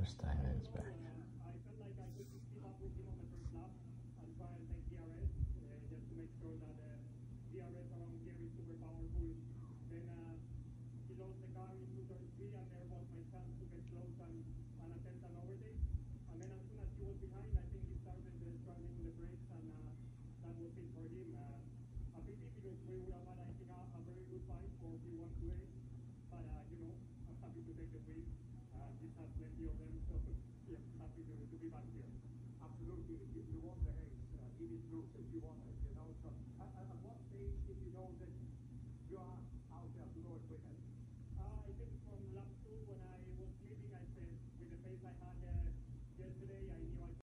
Guenther Steiner is back. I felt like I could keep up with him on the first lap and try and take DRS just to make sure that DRS around here is super powerful. Then he lost the car into turn 3 and there was my chance to get close and attempt an overtake. And then as soon as he was behind, I think he started struggling with the brakes and that was it for him. A pity because we would have had, I think, a very good fight for P1 today. But, you know, I'm happy to take the win. He's had plenty of them, so yeah, happy to be back here. Absolutely. You won the race. Even Bruce, if you won it, you know. So at what stage did you know that you are